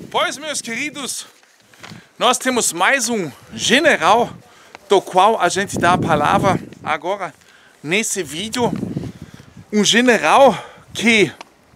Pois, meus queridos, nós temos mais general do qual a gente dá a palavra agora nesse vídeo. General que,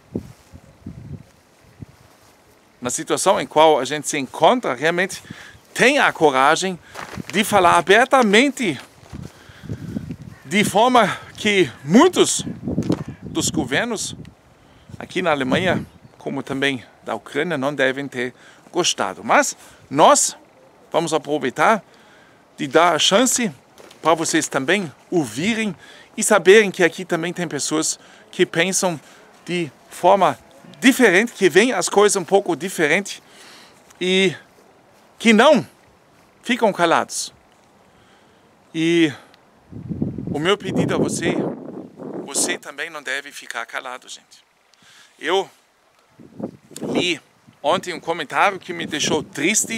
na situação em qual a gente se encontra, realmente tem a coragem de falar abertamente, de forma que muitos dos governos aqui na Alemanha, como também da Ucrânia, não devem ter gostado. Mas nós vamos aproveitar de dar a chance para vocês também ouvirem e saberem que aqui também tem pessoas que pensam de forma diferente, que veem as coisas um pouco diferente e que não ficam calados. E o meu pedido a você também não deve ficar calado, gente. Eu li ontem um comentário que me deixou triste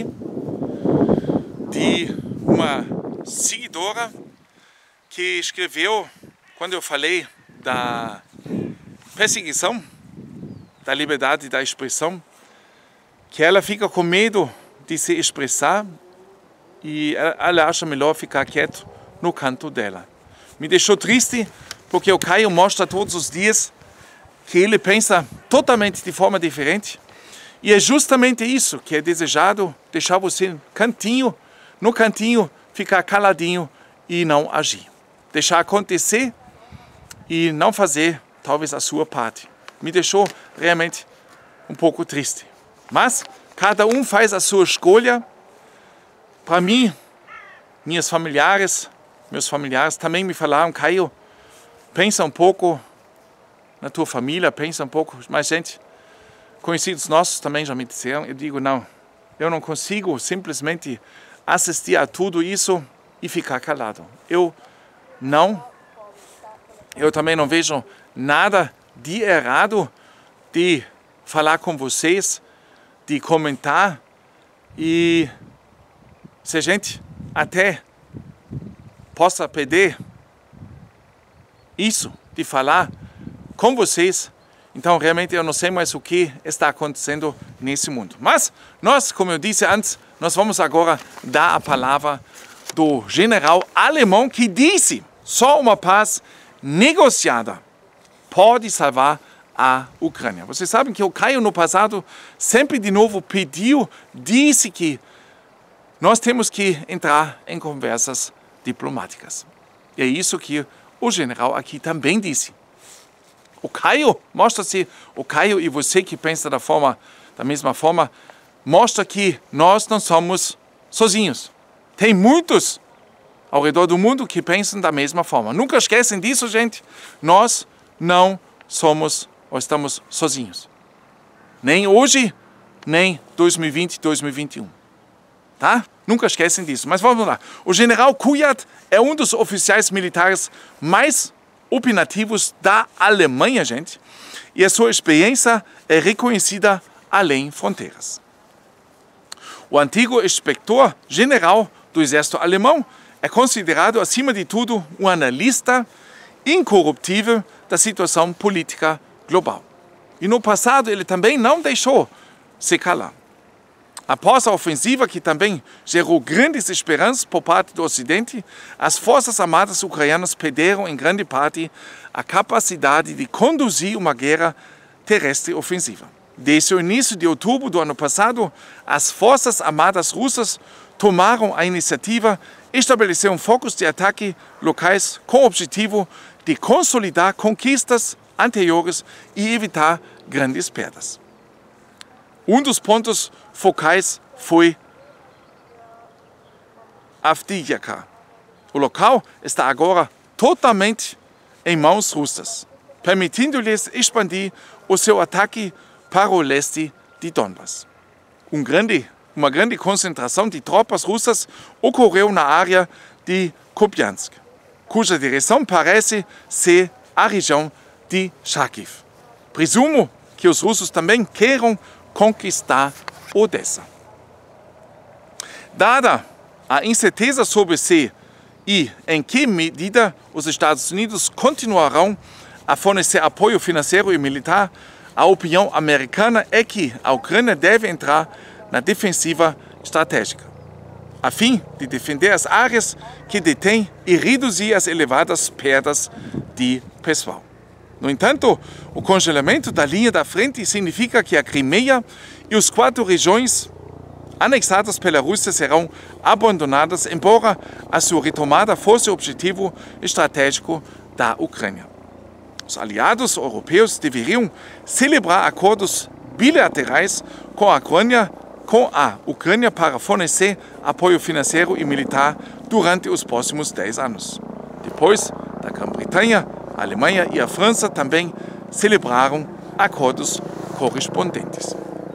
de uma seguidora que escreveu, quando eu falei da perseguição, da liberdade da expressão, que ela fica com medo de se expressar e ela acha melhor ficar quieto no canto dela. Me deixou triste porque o Caio mostra todos os dias que ele pensa totalmente de forma diferente. E é justamente isso que é desejado, deixar você no cantinho, ficar caladinho e não agir. Deixar acontecer e não fazer, talvez, a sua parte. Me deixou realmente um pouco triste. Mas cada um faz a sua escolha. Para mim, meus familiares também me falaram: Caio, pensa um pouco na tua família, pensa um pouco. Mas, gente, conhecidos nossos também já me disseram. Eu digo, não, eu não consigo simplesmente assistir a tudo isso e ficar calado. Eu também não vejo nada de errado de falar com vocês, de comentar. E se a gente até possa pedir isso, de falar com vocês, então realmente eu não sei mais o que está acontecendo nesse mundo. Mas nós, como eu disse antes, nós vamos agora dar a palavra do general alemão que disse: só uma paz negociada pode salvar a Ucrânia. Vocês sabem que o Caio no passado sempre de novo disse que nós temos que entrar em conversas diplomáticas. E é isso que o general aqui também disse. O Caio e você que pensa da mesma forma, mostra que nós não somos sozinhos. Tem muitos ao redor do mundo que pensam da mesma forma. Nunca esquecem disso, gente. Nós não somos ou estamos sozinhos. Nem hoje, nem 2020, 2021. Tá? Nunca esquecem disso. Mas vamos lá. O general Kujat é um dos oficiais militares mais opinativos da Alemanha, gente. E a sua experiência é reconhecida além fronteiras. O antigo inspetor-general do exército alemão é considerado, acima de tudo, um analista incorruptível da situação política global. E no passado ele também não deixou se calar. Após a ofensiva, que também gerou grandes esperanças por parte do Ocidente, as forças armadas ucranianas perderam em grande parte a capacidade de conduzir uma guerra terrestre ofensiva. Desde o início de outubro do ano passado, as forças armadas russas tomaram a iniciativa, estabeleceram focos de ataque locais com o objetivo de consolidar conquistas anteriores e evitar grandes perdas. Um dos pontos focais foi Avdiivka. O local está agora totalmente em mãos russas, permitindo-lhes expandir o seu ataque para o leste de Donbass. Uma grande concentração de tropas russas ocorreu na área de Kupiansk, cuja direção parece ser a região de Charkiv. Presumo que os russos também queiram conquistar Odessa. Dada a incerteza sobre se e em que medida os Estados Unidos continuarão a fornecer apoio financeiro e militar a opinião americana é que a Ucrânia deve entrar na defensiva estratégica, a fim de defender as áreas que detém e reduzir as elevadas perdas de pessoal. No entanto, o congelamento da linha da frente significa que a Crimeia e as 4 regiões anexadas pela Rússia serão abandonadas, embora a sua retomada fosse o objetivo estratégico da Ucrânia. Os aliados europeus deveriam celebrar acordos bilaterais com a Ucrânia para fornecer apoio financeiro e militar durante os próximos 10 anos. Depois, da Grã-Bretanha, a Alemanha e a França também celebraram acordos correspondentes.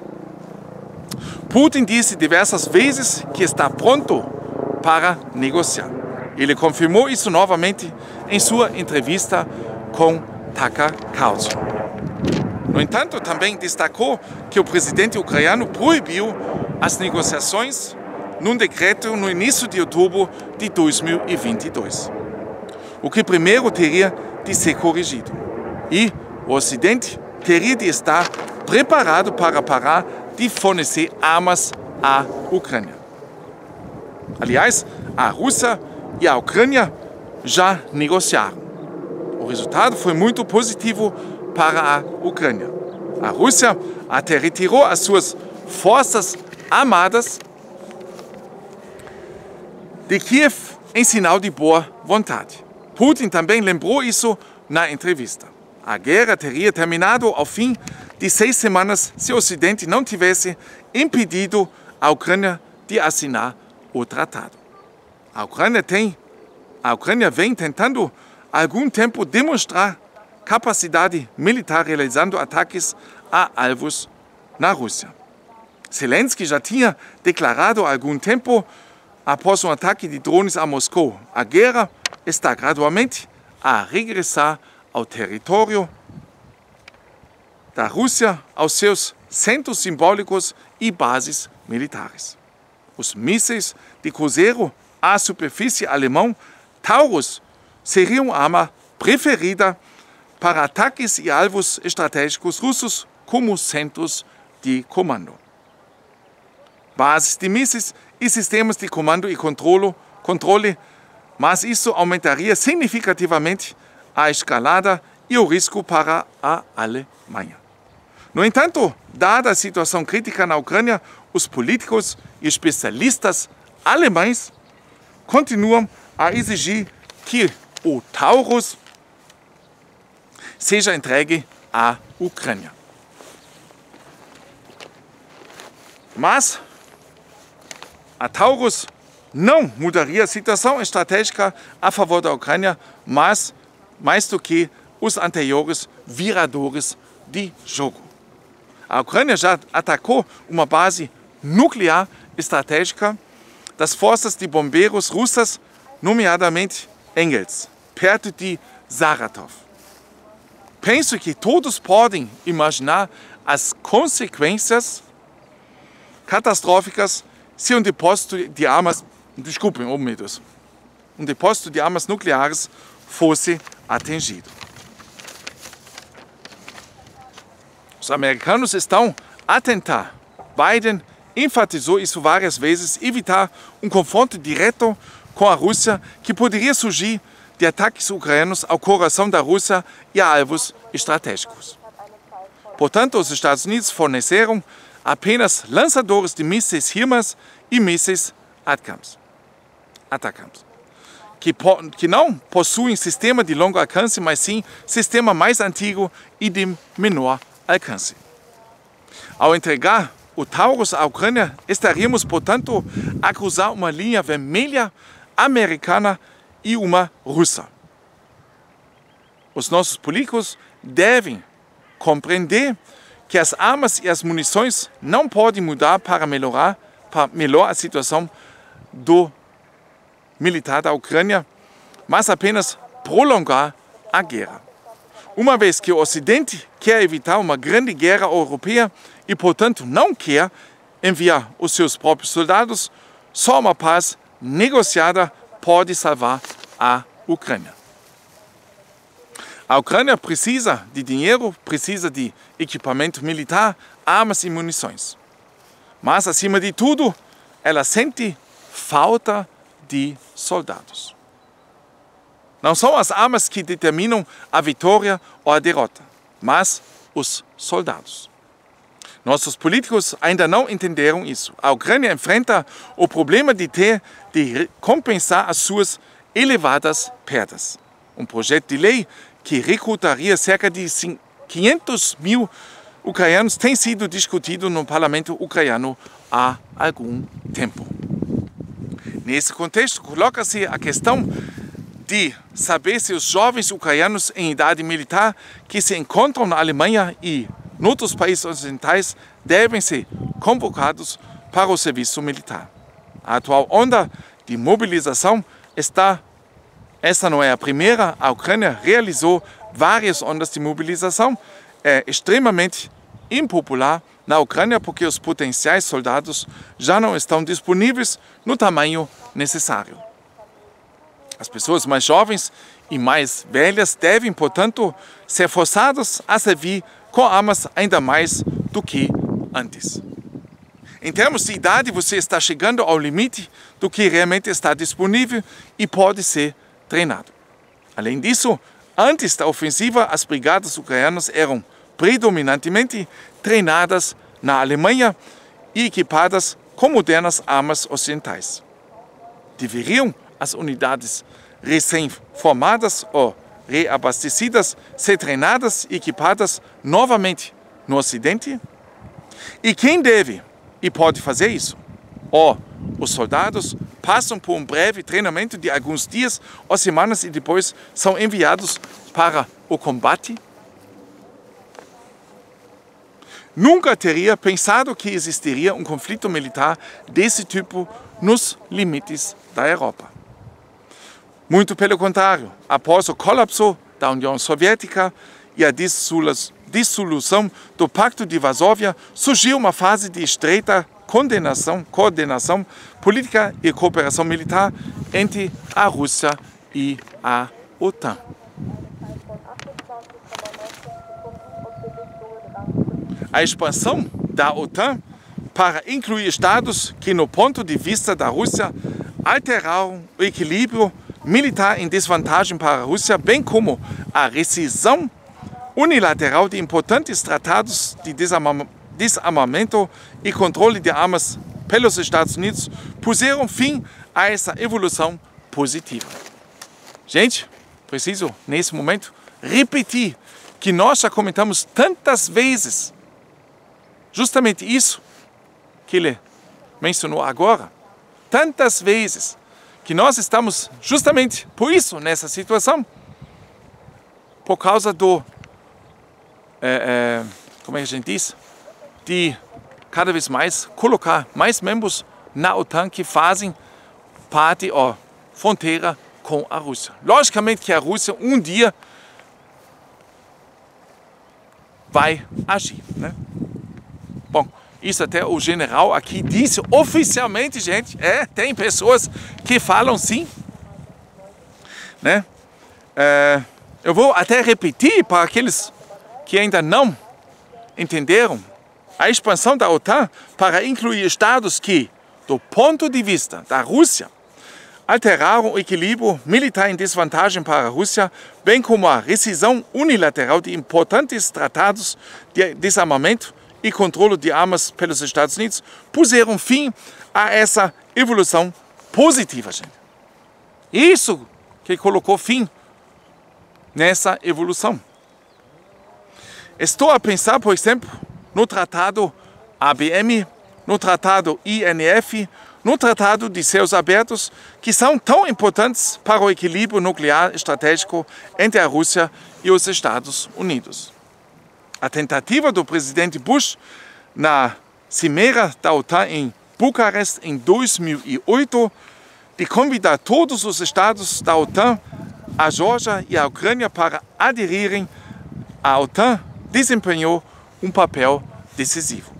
Putin disse diversas vezes que está pronto para negociar. Ele confirmou isso novamente em sua entrevista com Tucker Carlson. No entanto, também destacou que o presidente ucraniano proibiu as negociações num decreto no início de outubro de 2022, o que primeiro teria de ser corrigido. E o Ocidente teria de estar preparado para parar de fornecer armas à Ucrânia. Aliás, a Rússia e a Ucrânia já negociaram. O resultado foi muito positivo para a Ucrânia. A Rússia até retirou as suas forças armadas de Kiev em sinal de boa vontade. Putin também lembrou isso na entrevista. A guerra teria terminado ao fim de 6 semanas se o Ocidente não tivesse impedido a Ucrânia de assinar o tratado. A Ucrânia vem tentando há algum tempo demonstrar capacidade militar realizando ataques a alvos na Rússia. Zelensky já tinha declarado há algum tempo, após um ataque de drones a Moscou, a guerra está gradualmente a regressar ao território da Rússia, aos seus centros simbólicos e bases militares. Os mísseis de cruzeiro à superfície alemão Taurus seriam a arma preferida para ataques e alvos estratégicos russos como centros de comando. Bases de mísseis e sistemas de comando e controle, mas isso aumentaria significativamente a escalada e o risco para a Alemanha. No entanto, dada a situação crítica na Ucrânia, os políticos e especialistas alemães continuam a exigir que o Taurus seja entregue à Ucrânia. Mas a Taurus não mudaria a situação estratégica a favor da Ucrânia, mais do que os anteriores viradores de jogo. A Ucrânia já atacou uma base nuclear estratégica das forças de bombeiros russas, nomeadamente Engels, perto de Saratov. Penso que todos podem imaginar as consequências catastróficas se um depósito de armas, um depósito de armas nucleares fosse atingido. Os americanos estão a tentar, Biden enfatizou isso várias vezes, evitar um confronto direto com a Rússia que poderia surgir de ataques ucranianos ao coração da Rússia e a alvos estratégicos. Portanto, os Estados Unidos forneceram apenas lançadores de mísseis HIMARS e mísseis ATACMS, que não possuem sistema de longo alcance, mas sim sistema mais antigo e de menor alcance. Ao entregar o Taurus à Ucrânia, estaríamos, portanto, a cruzar uma linha vermelha americana e uma russa. Os nossos políticos devem compreender que as armas e as munições não podem mudar para melhorar a situação do militar da Ucrânia, mas apenas prolongar a guerra. Uma vez que o Ocidente quer evitar uma grande guerra europeia e, portanto, não quer enviar os seus próprios soldados, só uma paz negociada pode salvar a Ucrânia. A Ucrânia precisa de dinheiro, precisa de equipamento militar, armas e munições. Mas, acima de tudo, ela sente falta de soldados. Não são as armas que determinam a vitória ou a derrota, mas os soldados. Nossos políticos ainda não entenderam isso. A Ucrânia enfrenta o problema de ter de compensar as suas elevadas perdas. Um projeto de lei que recrutaria cerca de 500 mil ucranianos tem sido discutido no parlamento ucraniano há algum tempo. Nesse contexto, coloca-se a questão de saber se os jovens ucranianos em idade militar que se encontram na Alemanha e em outros países ocidentais devem ser convocados para o serviço militar. A atual onda de mobilização essa não é a primeira. A Ucrânia realizou várias ondas de mobilização. É extremamente impopular na Ucrânia porque os potenciais soldados já não estão disponíveis no tamanho necessário. As pessoas mais jovens e mais velhas devem, portanto, ser forçadas a servir com armas ainda mais do que antes. Em termos de idade, você está chegando ao limite do que realmente está disponível e pode ser treinado. Além disso, antes da ofensiva, as brigadas ucranianas eram predominantemente treinadas na Alemanha e equipadas com modernas armas ocidentais. Deveriam as unidades recém-formadas ou reabastecidas ser treinadas e equipadas novamente no Ocidente? E quem deve e pode fazer isso? Os soldados passam por um breve treinamento de alguns dias ou semanas e depois são enviados para o combate? Nunca teria pensado que existiria um conflito militar desse tipo nos limites da Europa. Muito pelo contrário, após o colapso da União Soviética e a dissolução do Pacto de Varsóvia, surgiu uma fase de estreita coordenação política e cooperação militar entre a Rússia e a OTAN. A expansão da OTAN para incluir estados que, no ponto de vista da Rússia, alteraram o equilíbrio militar em desvantagem para a Rússia, bem como a rescisão unilateral de importantes tratados de desarmamento e controle de armas pelos Estados Unidos, puseram fim a essa evolução positiva. Gente, preciso, nesse momento, repetir que nós já comentamos tantas vezes justamente isso que ele mencionou agora, tantas vezes, que nós estamos justamente por isso nessa situação, por causa do, como é que a gente diz, de cada vez mais colocar mais membros na OTAN que fazem parte ou fronteira com a Rússia. Logicamente que a Rússia um dia vai agir, né? Bom, isso até o general aqui disse oficialmente, gente, tem pessoas que falam sim, né? Eu vou até repetir para aqueles que ainda não entenderam. A expansão da OTAN para incluir estados que, do ponto de vista da Rússia, alteraram o equilíbrio militar em desvantagem para a Rússia, bem como a rescisão unilateral de importantes tratados de desarmamento e controle de armas pelos Estados Unidos, puseram fim a essa evolução positiva, gente. Isso que colocou fim nessa evolução. Estou a pensar, por exemplo, no Tratado ABM, no Tratado INF, no Tratado de Céus Abertos, que são tão importantes para o equilíbrio nuclear estratégico entre a Rússia e os Estados Unidos. A tentativa do presidente Bush na cimeira da OTAN em Bucareste em 2008 de convidar todos os estados da OTAN, a Geórgia e a Ucrânia para aderirem à OTAN desempenhou um papel decisivo.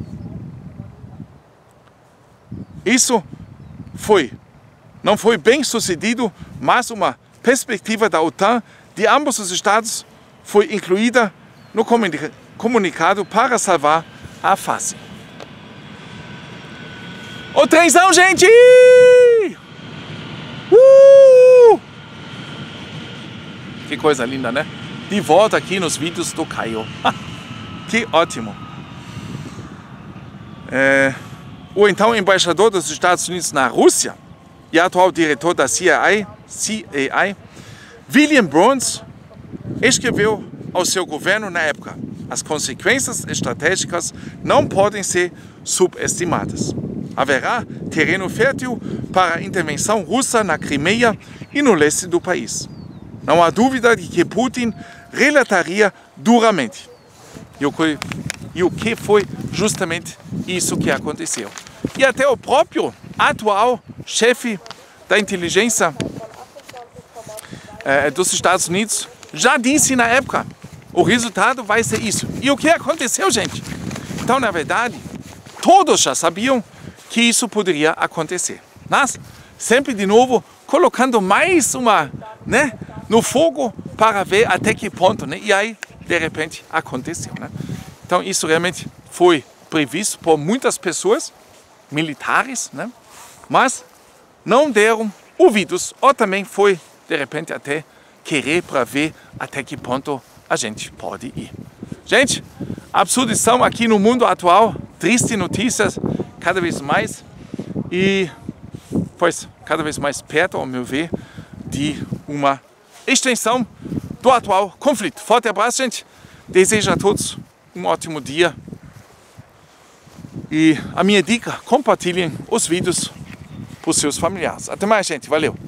Isso não foi bem sucedido, mas uma perspectiva da OTAN de ambos os estados foi incluída no comunicado para salvar a face. O trenzão, gente! Que coisa linda, né? De volta aqui nos vídeos do Caio. Que ótimo! O então embaixador dos Estados Unidos na Rússia e atual diretor da CIA, William Burns, escreveu ao seu governo na época: as consequências estratégicas não podem ser subestimadas. Haverá terreno fértil para a intervenção russa na Crimeia e no leste do país. Não há dúvida de que Putin relataria duramente. E o que foi justamente isso que aconteceu. E até o próprio atual chefe da inteligência dos Estados Unidos já disse na época: o resultado vai ser isso. E o que aconteceu, gente? Então, na verdade, todos já sabiam que isso poderia acontecer. Mas, sempre de novo, colocando mais uma, no fogo para ver até que ponto, E aí, de repente, aconteceu, Então, isso realmente foi previsto por muitas pessoas, militares, Mas não deram ouvidos, ou também foi, de repente, até querer para ver até que ponto a gente pode ir. Gente, absurdição aqui no mundo atual, triste notícias cada vez mais e, pois, cada vez mais perto, ao meu ver, de uma extensão do atual conflito. Forte abraço, gente. Desejo a todos um ótimo dia. E a minha dica, compartilhem os vídeos para os seus familiares. Até mais, gente. Valeu!